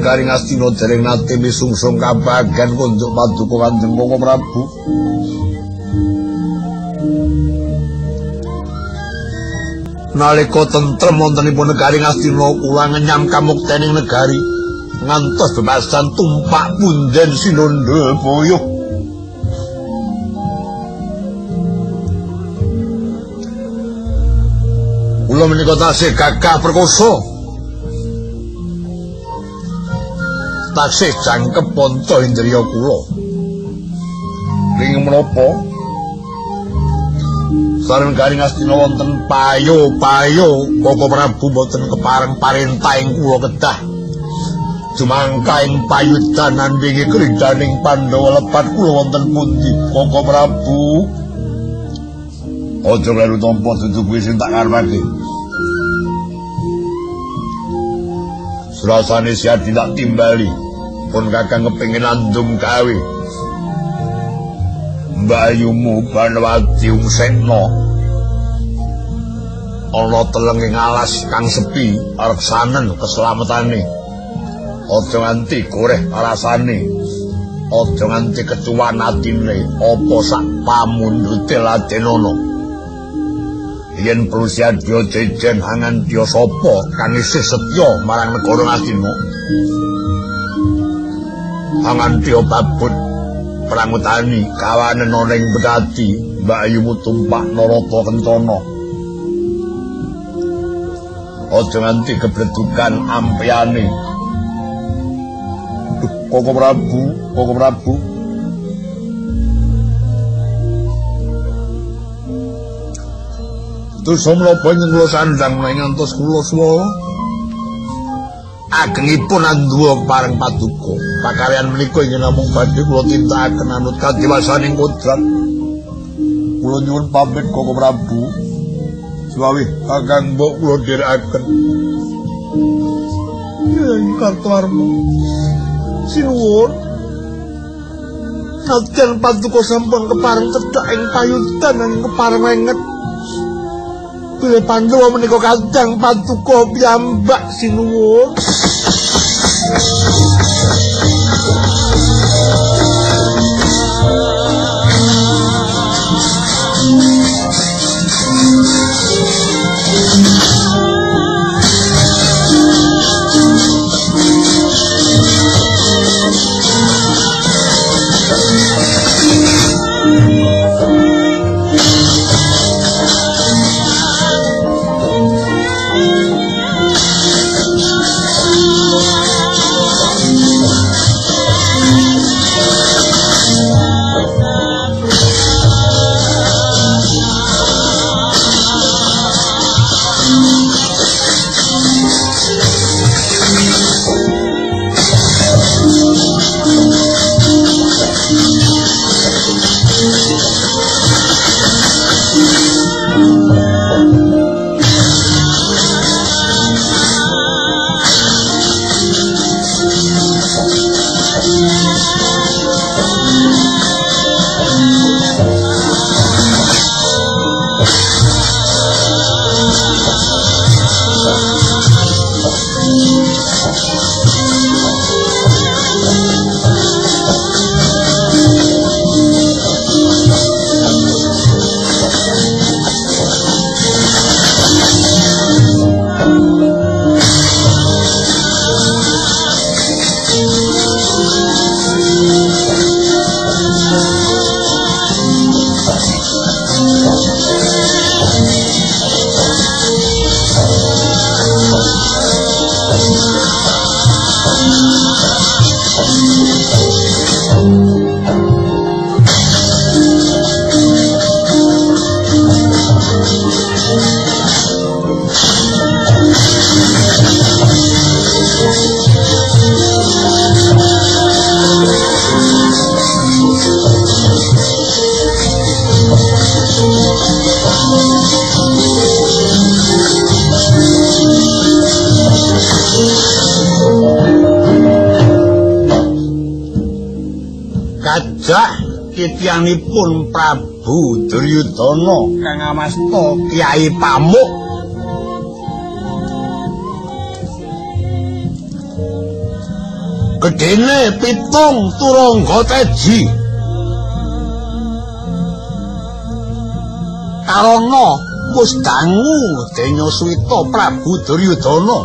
Negari Ngastina dereng nate misungsung kabagan kunjuk paduka Kanjeng Koko Prabu. Nalika tentrem wontenipun negari Ngastina kula ngenyam kamuktening negari ngantos bebasan tumpak punden sinondha boyo. Kula menika tasih gagah perkoso. Tasih jangkep ponto indriya kula. Ing menapa sareng Negari Ngastina wonten payo-payo Koko Prabu boten kepareng parentahing kula kedah. Jumangka ing payudanan wingi kridaning Pandhawa lepat kula wonten pundi Koko Prabu? Aja kleru tampa dudu kuwi sing tak karepake. Surasane siat tidak timbali pun kakang kepengin andum gawe. Mbayumu Banawati umsekna ana telenging alas kang sepi arep sanen keslametane. Aja nganti goreh rasane, aja nganti kecuwan atine apa sak pamundhute Ladenana. Yen perlu siadya jejen angantya sapa kang isih setya marang negara Ngastina. Angantya babut prangutani kawanen ana ing Bekati, mbayumu tumpak Narata Kencana. Aja nganti gebledukan ampyane. Koko Prabu. Terus menapa ing kula sandhang ngantos kula suwa. Agengipun andhuwa pareng paduka. Pakaryan menika inggih namung badhe kula tindakaken anut kadiwasaning kodrat. Kula nyuwun pamit Koko Prabu. Suwawi kakang mbok kula dherekaken. Ing Kartowarma. Sinuwun. Nadyan paduka sampun kepareng cedhak ing payudan ing kepareng wenget. Bilih Pandhawa menika kadang paduka piyambak sinuwun. Titianipun Prabu Duryudana kang amasta Kyai Pamuk. gedene 7 turangga teji. Karana wis dangu denya Swita Prabu Duryudana.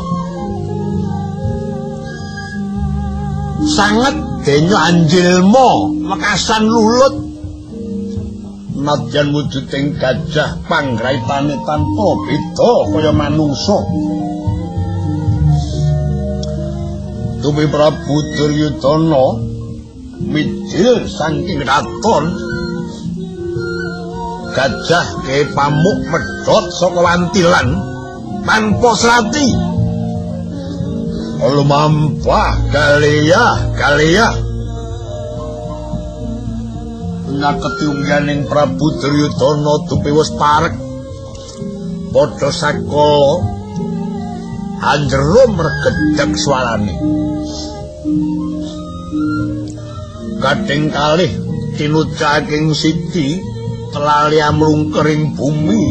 Sanget denya Anjilma wekasan lulut. Nadyan wujuding gajah panggraitane tanpa beda kaya manungsa. Tuwi Prabu Duryudana mijil saking raton. Gajah ke pamuk medhot saka wantilan tanpa serati. Lumampah Galia. Nyaketi ungganing Prabu Duryudana dupi wis parek. Padha sakala anjero mregedhek swarane. Kadhing kalih tinucaking siti telali amlungkering bumi.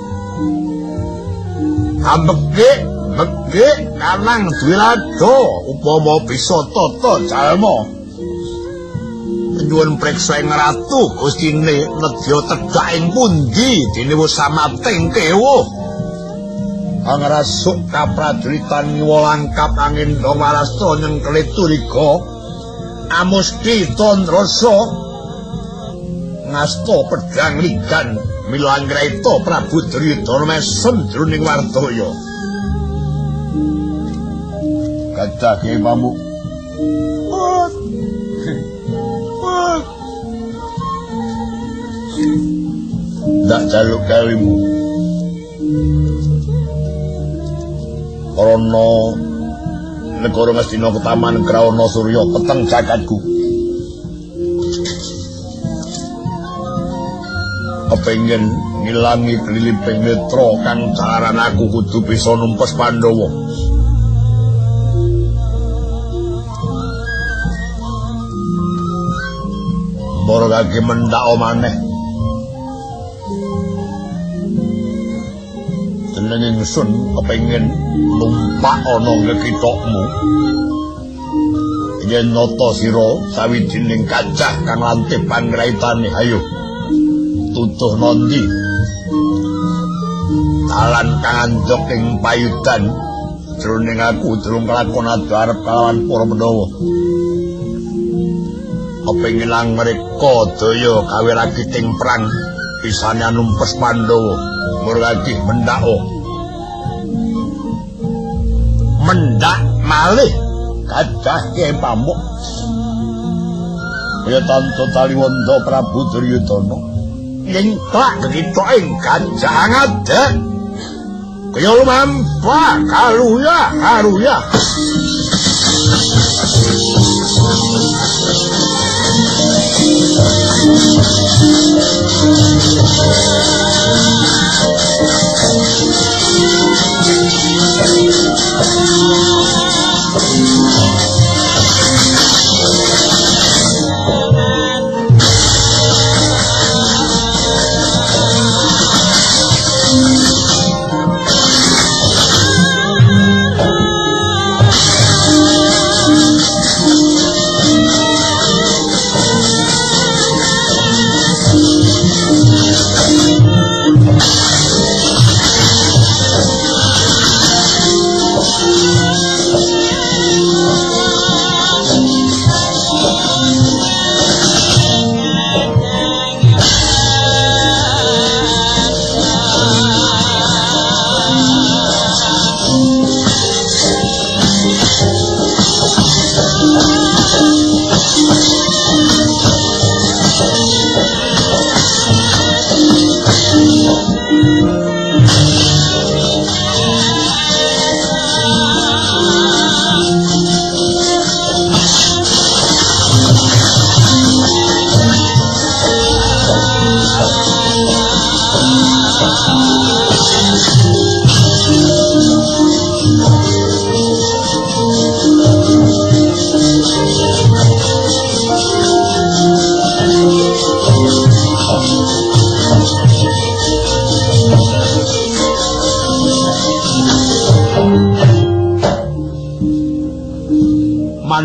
Ambegek kanang duwe rada upama bisa tata jalma. Nyuwun priksa ing ratu Gustine nedya tedhak ing pundi dene wis samating kewuh. Angrasuk kapradritan Ngiwalangkap angin Damarasta nyengkeli turiga amusti tonrasa ngasta pedhang ligan mila anggraita Prabu Duryudana mesem jroning wardaya. Gajah ke pamuk ndak jaluk gawimu karana negara Ngastina Ketaman Krawana Surya peteng jagatku. Kepengin ngilangi gliliping netra kang caran aku kudu bisa numpes Pandhawa. Mbara kaki mendak maneh. Jeneng ingsun kepengin numpak ana ngekitokmu. Yen nata sira sawijining gajah kang lantip panggraitane, ayo tutuh nondi. Talan kang anjok ing payudan jroning aku durung kelakon adu arep kalawan para Pandhawa. Kepengin lang mereka daya gawe ragiting perang pisane numpes Pandhawa. Murgadi mendak malih gajah ke pamuk. Kaya tanto Taliwondo Prabu Duryudana nyengklak kita ing gajah ngadek. Kaya lumampah karuya.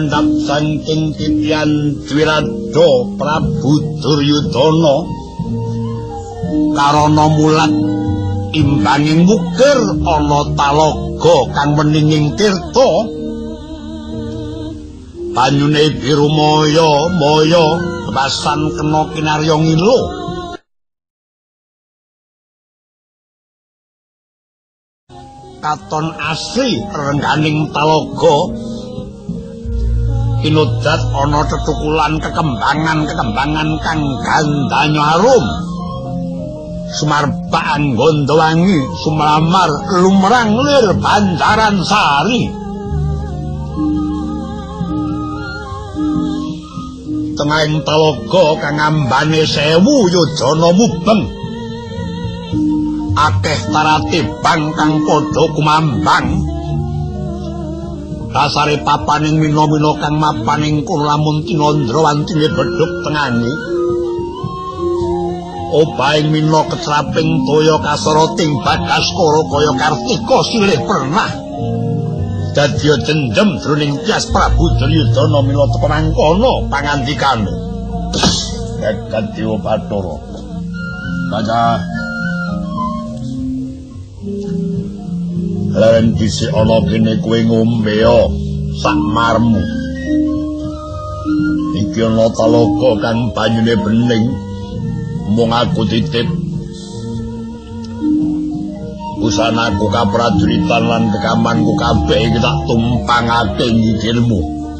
ngandhap saking titian Dwirada Prabu Duryudana karana mulat imbanging mukir ana talaga kang meninging tirta banyune biru maya kebasan kena kinarya ngilo katon asri rengganing talaga kinudat ana tetukulan kekembangan kang gandanya harum sumarbaan Gondowangi sumlamar lumrang lir Banjaran Sari tengahing talaga kang ambane 1000 yojana mubeng akeh taratibang kang padha kumambang dasare papaning mina-mina kang mapaning kulamun tinandra wantine bedhug tengani obaing mina kecraping toya kasarating Bagaskara kaya Kartika silih pernah dadi dendem jroning Tyas Prabu Duryudana mila teka mangkono pangandikane Dewa Bathara kaca leren dhisik ana kene kowe ngombe sak marmu iki ana talaga kang banyune bening mung aku titip usanaku kapraduritan lan rekamanku kabeh iki tak tumpangake ngikirmu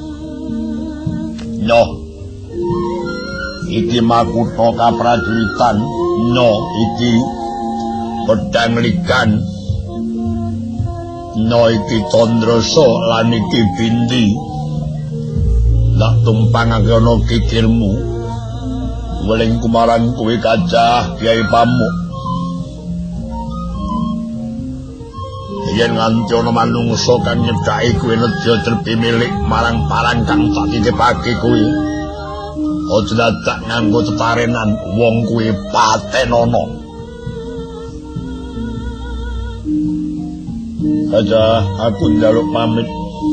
no iki makutha kapraduritan no iki pedang ligan no iki Candrasa lan iki Bindi tak tumpangake ana kikirmu weling kumarang kowe Kacah Kyai Pamuk yen nganti ana manungsa kang nyedhaki kowe nedya trepi milik marang parang kang tak titipake kowe aja dadak nganggo tetarenan wong kuwi patenana aja aku njaluk pamit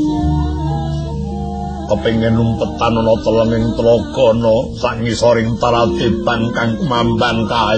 kepengin numpetan ana telenging tlagana sak ngisoring taratibang kang kumambang kae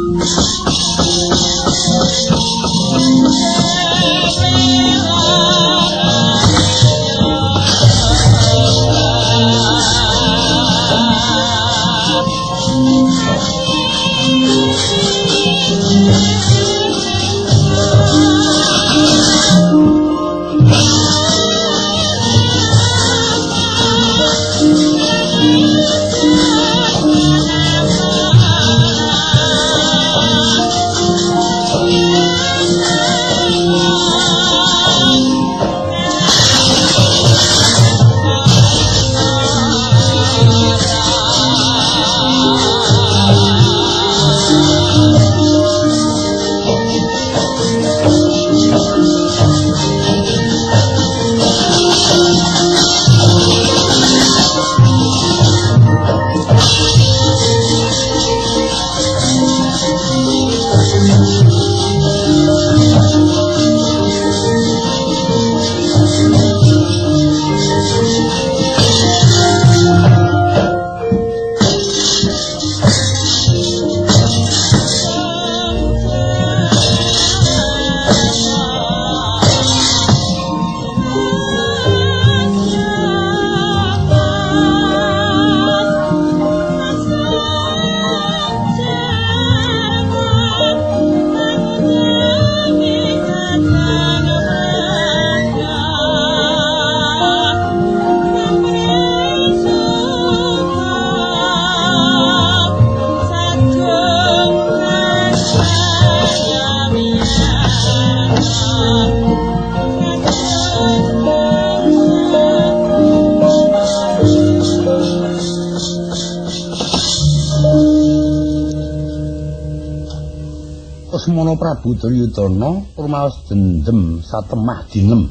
Asmana Prabu Duryudana rumaos dendem satemah dinem.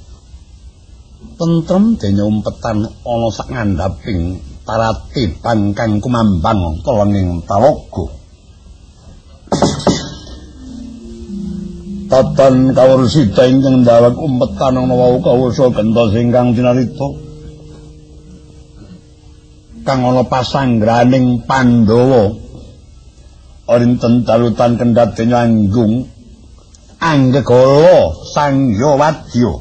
Tentrem dene umpetan ana sak ngandhaping taratibang kang kumambang telenging talaga. Tatan kawrusidha ingkang ndawak umpetan ana wau kawasa gentos ingkang cinarita. kang ana pasanggraning Pandhawa Orinten dalutan kendhaten anggung Anggegala Sangya Wadya.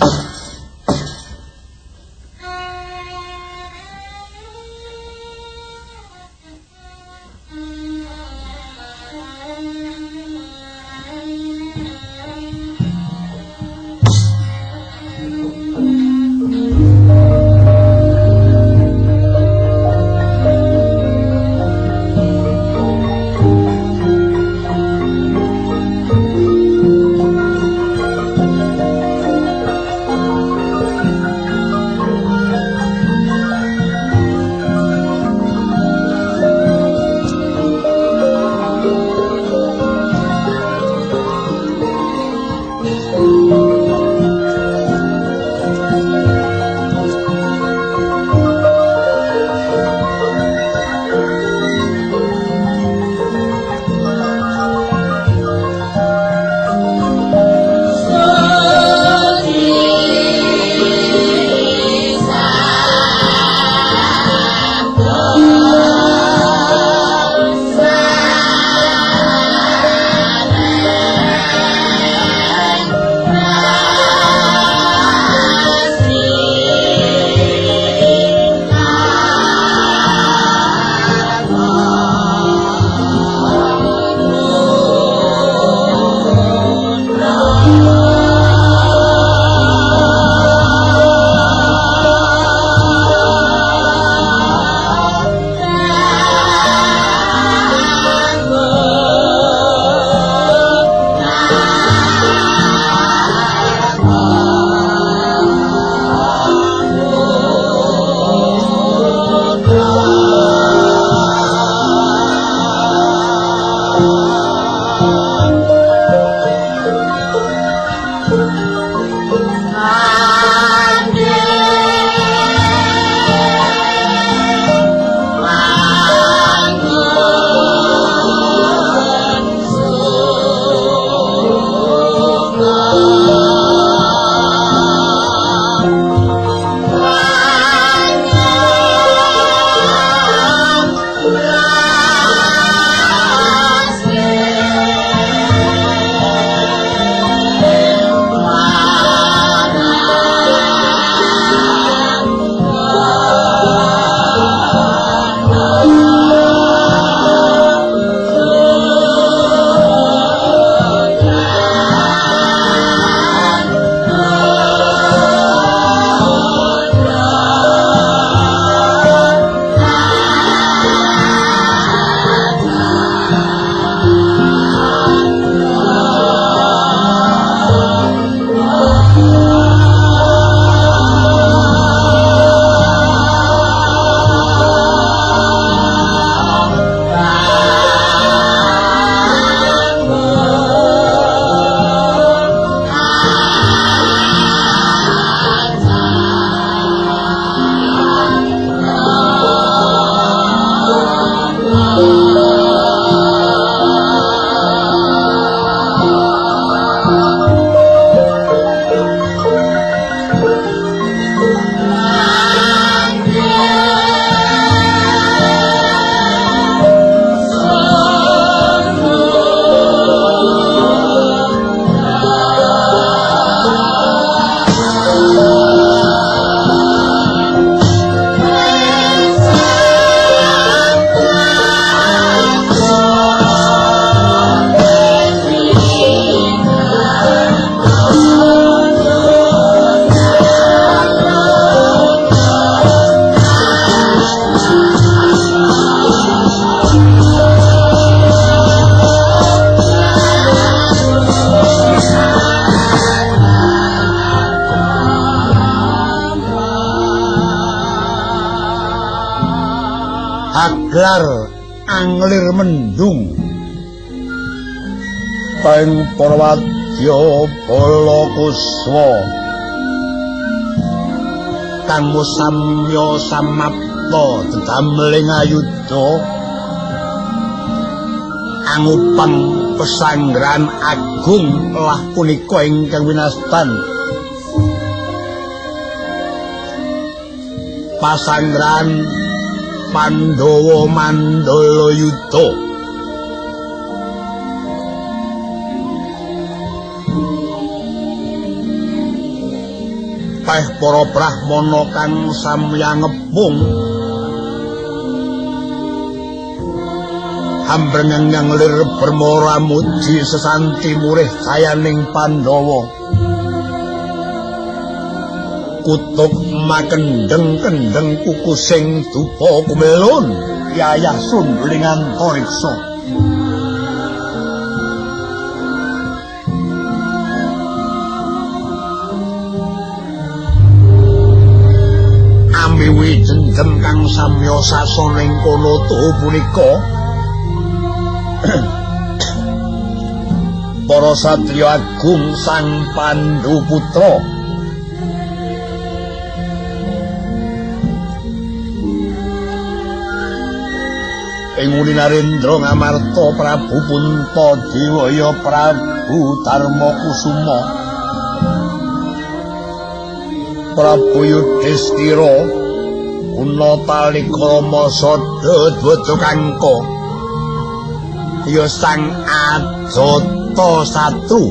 Aglar anglir mendung Paing Parwadya Balakuswa kang samya samapta dedamling ayuda angupang pesanggrahan agung lah punika ingkang winastan pasanggrahan Pandhawa Mandala Yuda. Peh para brahmana kang samya ngepung hambrengeng lir bermora muji sesanti murih sayaning Pandhawa. Kutub makendeng-kendeng kukusing dupa kumelun yayah sunduling antariksa. Amiwi jenjem kang samya sasoning kono tuhu punika para satriya agung sang Pandhu putra ing uli Narendra ngamarta Prabu Puntadewa Prabu Darmakusuma Prabu Yudhistira una talikrama sada dwajangka ya sang Ajatasatru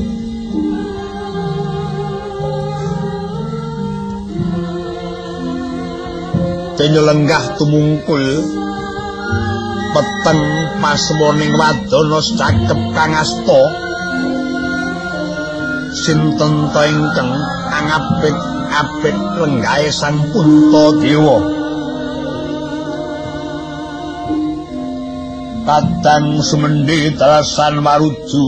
tenyelenggah tumungkul peteng paswaning wadana cakep kang asta sinten ta ingkang apik lenggahe sang Puntadewa. Kadang sumendhi dalasan maruju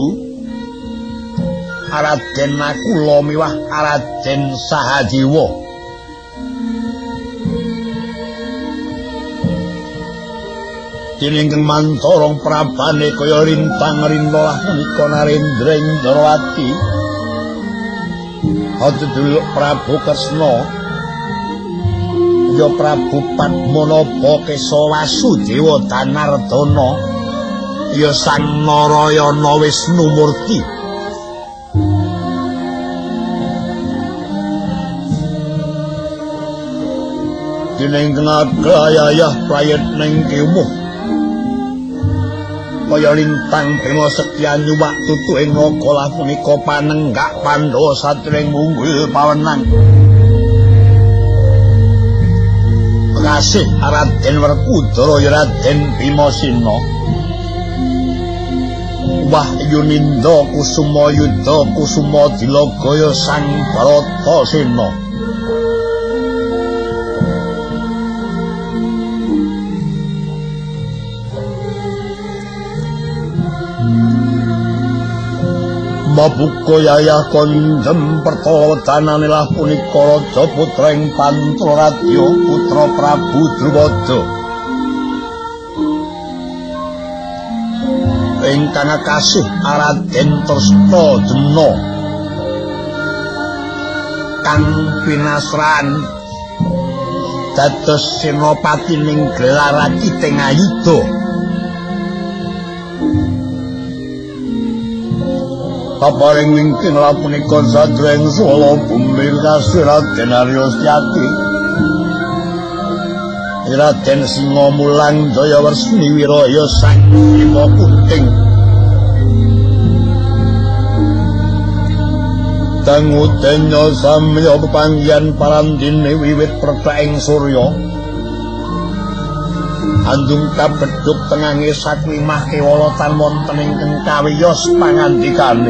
Raden Nakula miwah Raden Sahadewa. Diningkang mantorong prabane kaya rintang-rinta lah menika Narendra Indrawati. Haduluk Prabu Kresna ya Prabu Padmanaba Kesawasudewa Danardana ya sang Narayana Wisnumurti. Diningkang agayah prayitning kimuh kaya lintang Bima Setya nyuwak tutu ing naga lah punika panenggak Pandhawa satring munggul pawenang. Kasih Raden Werkudara ya Raden Bimasena Wahyuninda Kusuma Yuda Kusuma Dilagaya sang Bratasena. Mabuka yayah konjem pertawadanane lah punika Raja putra ing Pantraradya putra Prabu Drupada ingkang kasih Raden Tresna Jemna kang pinasran dados senopati ning gelar Kiting Ayuda. Kaparing wingking la punika sadreng sala bumi kasih Raden Arya Setyaki Raden Singamulang Jayawarsni Wiraya sang Bima Kunting dangu denya samya pepanggihan parandene wiwit pertaing surya andung kabedhuk tengange saklimah kewolotan wonten ingkang kawiyos pangandikane.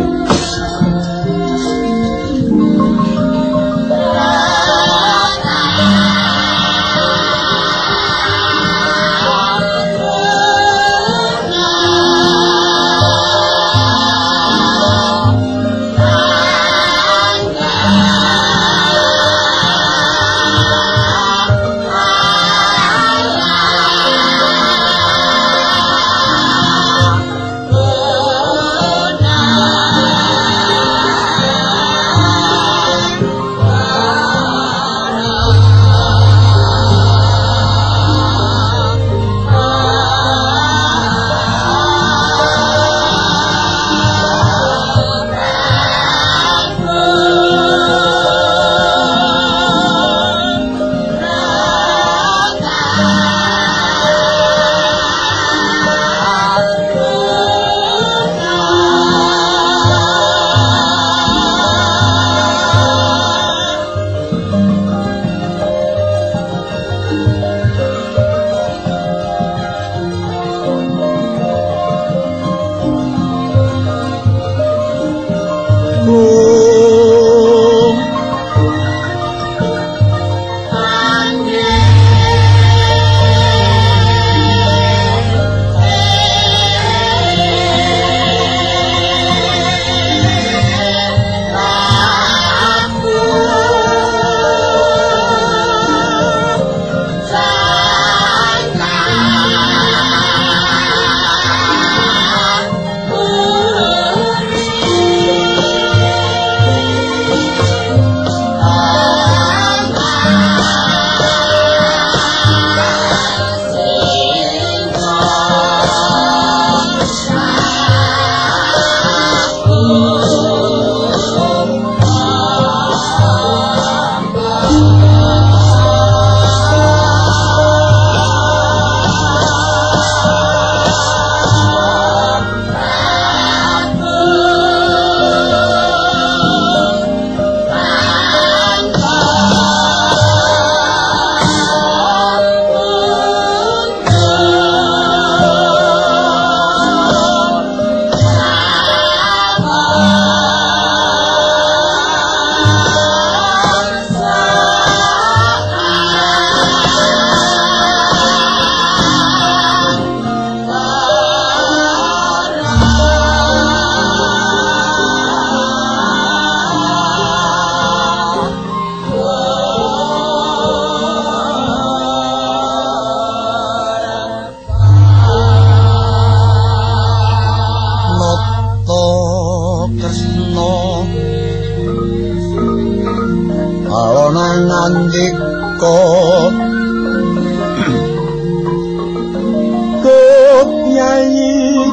Kut Nyai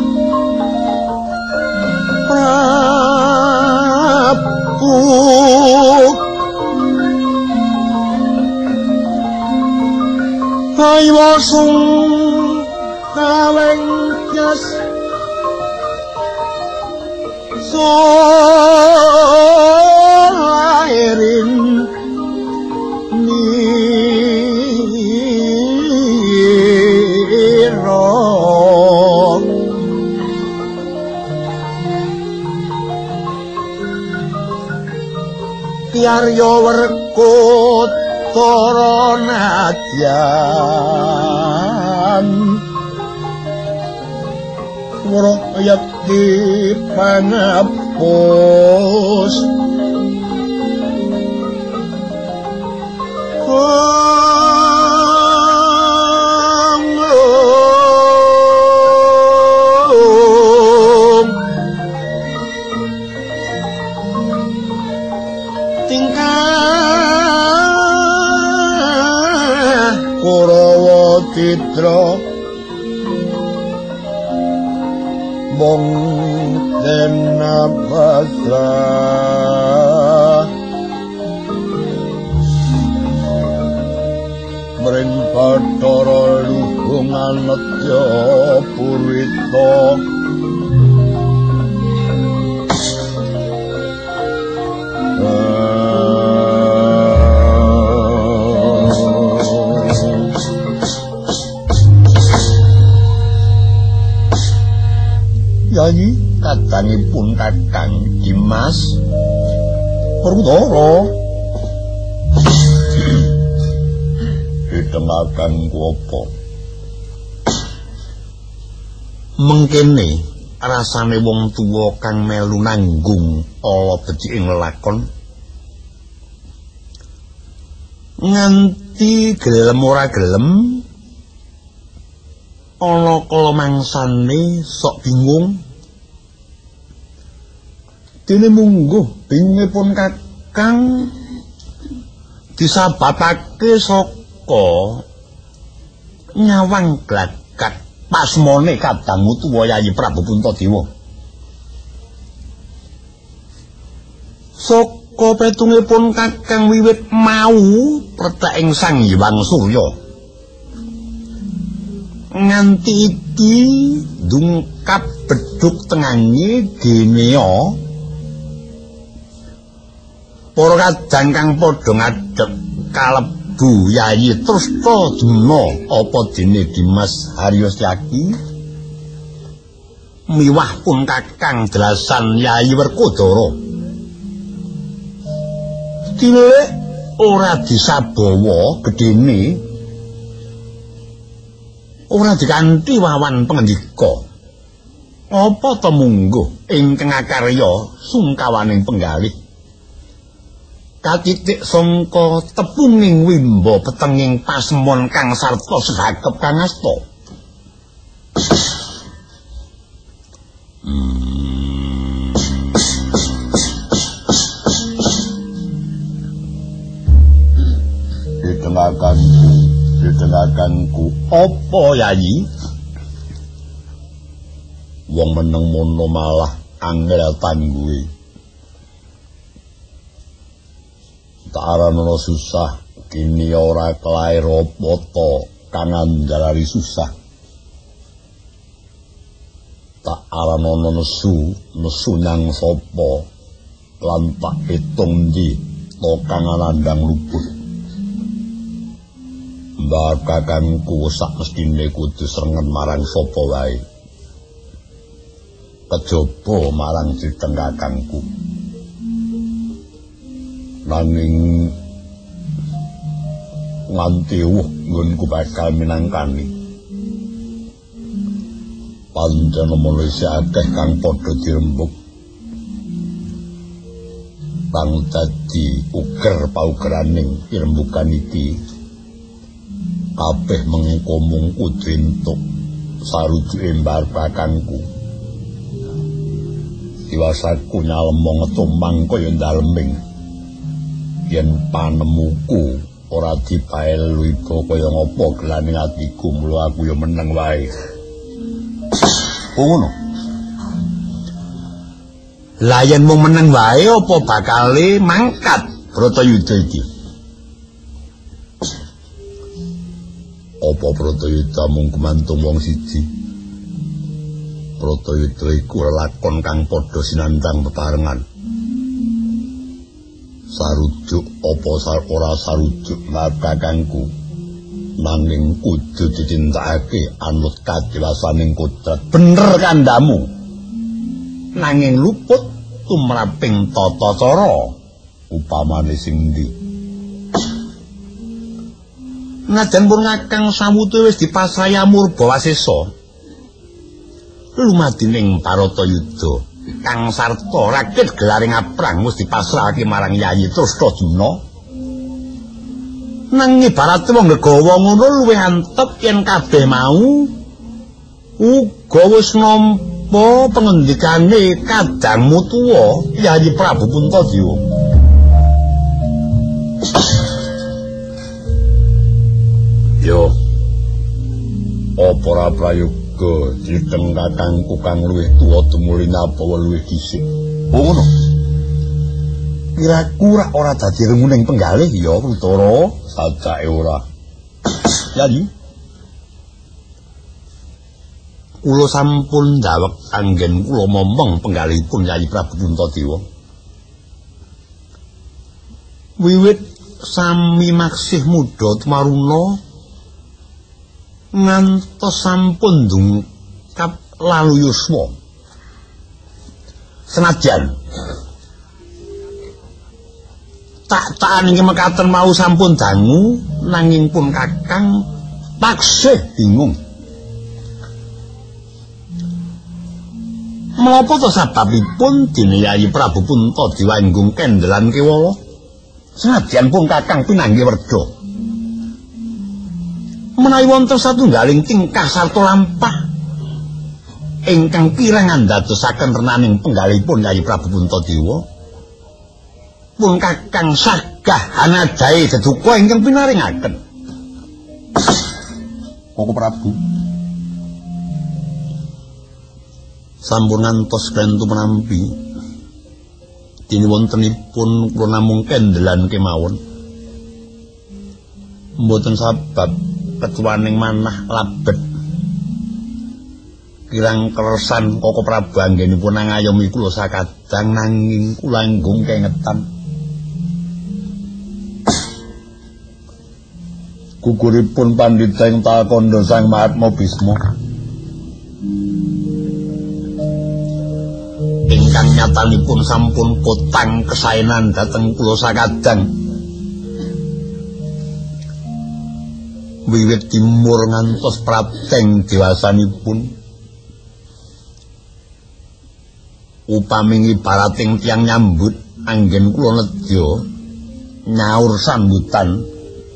Prabu Haywasung kaweng jas solairin niro Tiaryo werkut toronadyan Wara yakti pangapus tingkah Kurawa Citra mong denabasra mring Bathara Luhung Anetya Purita Yayi kadangipun Kakang Dimas Perudara didengaken kuapa mengkene rasane wong tuwa kang melu nanggung ala becik ing lelakon nganti gelem ora gelem ana kala mangsane sok bingung dene mungguh bingipun Kakang disabatake saka nyawang glagat pasmone kadang tuwa Yayi Prabu Puntadewa saka petungipun Kakang wiwit mau pretek ing Sang Hyang Surya nganti iki dungkap bedhug tengange Genea para kadang kang padha ngadhep kalebu Yayi Trustajuna apa dene Dimas Haryosyaki miwah pun Kakang Drasan Yayi Werkodara dilek ora disabawa gedene ora dikanthi wawan pangendika apa ta mungguh ingkang akarya sungkawaning penggalih katitik sangka tepunging wimba petenging pasemon kang sarta segakep kang asta didengakanku apa Yayi wong meneng mono malah angel tangguhe tak arana susah kini ora kelair apa ta kang andalari susah tak arana nesu nang sapa lan tak pitung ndi to kang landang luput mbak kakangku sak mestine kudu srengen marang sapa wae kejaba marang diteng kakangku nanging nganti nggonku bakal minangkani pancen mulih akeh kang padha dirembug kang dadi uger paugeraning irembugan iki kabeh mengko mung udrintuk sarujuke mbar kakangku diwasaku nyalemong tumang kaya daleming yen panemuku ora dipaelu iku kaya ngapa gelane atiku mula aku ya meneng wae. Ngono. Lah yen mung meneng wae apa bakale mangkat Bratayuda iki? Apa Bratayuda mung gumantung wong siji? Bratayuda iku lakon kang padha sinandang bebarengan. Sarujuk apa ora sarujuk kakangku, nanging kudu dicintakake anut kadewasaning kodrat. Bener kandhamu, nanging luput tumraping tata cara upamane sing ndi. Najan pun Kakang Sawutu wis dipasraya Murbawasesa lumadining Bratayuda kang sarta rakit gelare ngaprang wis dipasrahake marang Yayi Trusnajuna. Nanging ibarat wong gegawa ngono luwih antep yen kabeh mau uga wis nampa pengendikane kadangmu tuwa Yayi Prabu Puntadewa. Yo apa ora prayoga diteng kakangku kang luwih tuwa tumuli napa luwih dhisik. Ngono. Kiraku ora dadi remuning penggalih ya Utara, sajake ora. Yayi. Kula sampun ndawek anggen kula momong penggalihipun Yayi Prabu Puntadewa. Wiwit sami maksih muda tumaruna ngantos sampun dungkap lalu yuswa. Senajan tak niki mekaten mau sampun dangu nanging pun Kakang taksih bingung. Menapa to sababipun dene Yayi Prabu Puntadewa inggung kendelan kewala? Senajan pun Kakang pinanggih werda. Menawi wonten satunggaling tingkah sarta lampah ingkang kirang andadosaken renaning penggalihipun Yayi Prabu Puntadewa, pun Kakang sagah anadahi deduka ingkang pinaringaken. Koko Prabu sampun ngantos klentu menampi dene wontenipun kula namung kendelan kemawon, mboten sabab kecuaning manah labet kirang kersan Koko Prabu anggenipun ngayomi kula sakadang nanging kula inggung kengetan guguripun Pandhita ing Takanda Sang Mahatma Bisma ingkang nyatanipun sampun potang kesaenan dhateng kula sakadang wiwit timur ngantos prateng dewasanipun. Upami ibarating tiyang nyambut anggen kula nedya nyaur sambutan,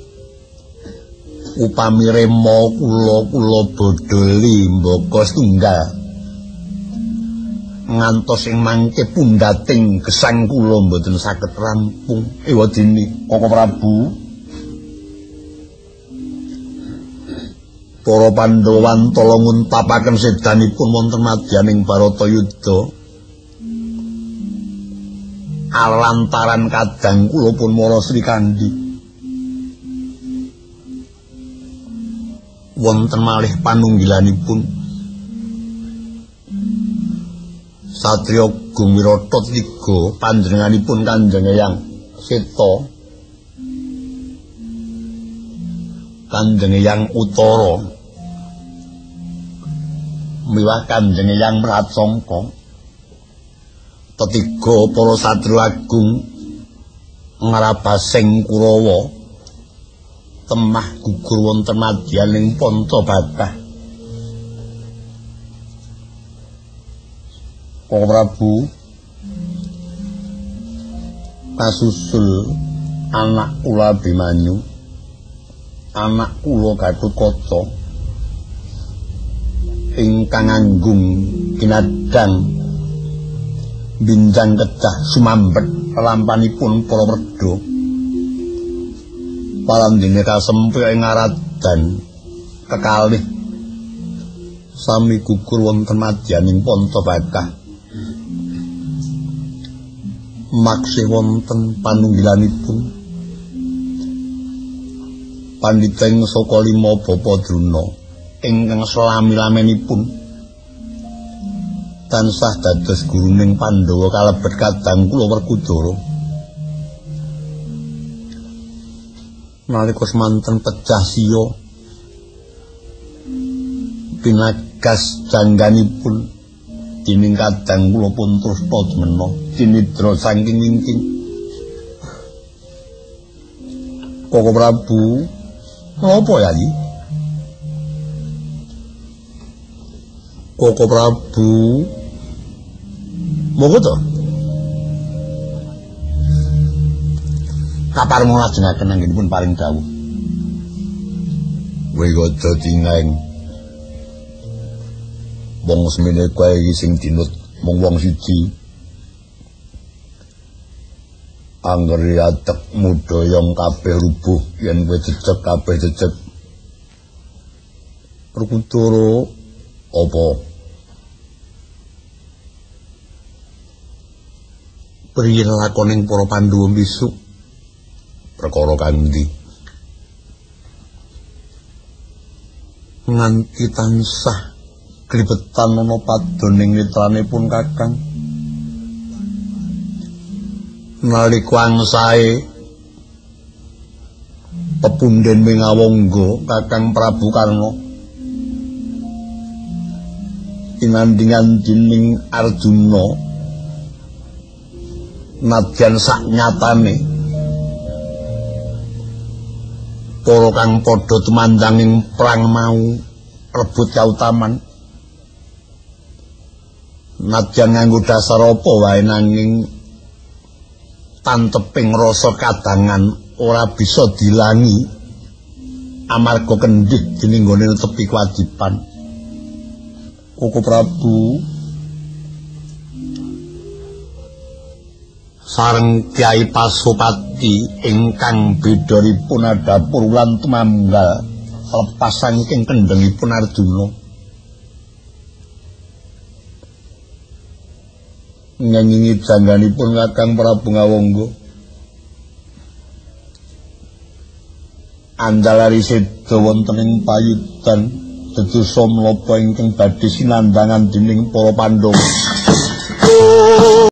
upami rema kula bodholi mbaka setunggal ngantos ing mangke pundhating gesang kula mboten saged rampung ewadene Koko Prabu. Para Pandhawa wantala nguntapaken sedanipun wonten madyaning Bratayuda. Alantaran kadang kula pun mara Srikandhi. Wonten malih panunggilanipun Satriya Agung Wirata III panjenenganipun Kanjeng Eyang Seta, Kanjeng Eyang Utara miwah Kanjeng Eyang Pratsangka, tetiga para satriya agung ngrabasing Kurawa temah gugur wonten madyaning Pancabatah. Koko Prabu kasusul anak kula Abimanyu, anak kula Gatotkaca ingkang anggung kinadang binjang kedah sumambet lampanipun para werda palandine kasempil ing Aradan kekalih sami gugur wonten madyaning Pontopakah maksih wonten panunggilanipun pandhiteng saka lima bapa Druna ingkang selami-lamenipun tansah dados guruning Pandhawa kalebet kadang kula Werkudara nalika semanten pecah siya pinagas jangganipun dening kadang kula pun trusta jemena tinidra saking ingking Koko Prabu napa ya iki Koko Prabu monggo to kaparing lajengaken anggenipun paring dawuh Wigoda Dingeng wong semene kowe iki sing dinut mung wong siji anggere atek mudhayong kabeh rubuh yen kowe jejeg kabeh jejeg Werkudara apa priye lakoning para Pandhawa besok perkara kandi nganti tansah klibetan ana padoning netranipun Kakang nalika angsae pepunden Mingawangga Kakang Prabu Karna inandingan dening Arjuna nadyan sak nyatane para kang padha tumandanging perang mau rebut kautaman nadyan nganggo dasar apa wae nanging tanteping rasa kadangan ora bisa dilangi amarga kendhik dening nggone netepi kewajiban Koko Prabu sareng Kyai Pasopati ingkang bedaripun adhapur lan tumanggal lepas saking kendhengipun Arjuna nyangingi jangganipun Kakang Prabu Ngawangga andalari seda wonten ing payudan dedosa menapa ingkang badhe sinandhangan dening para Pandhawa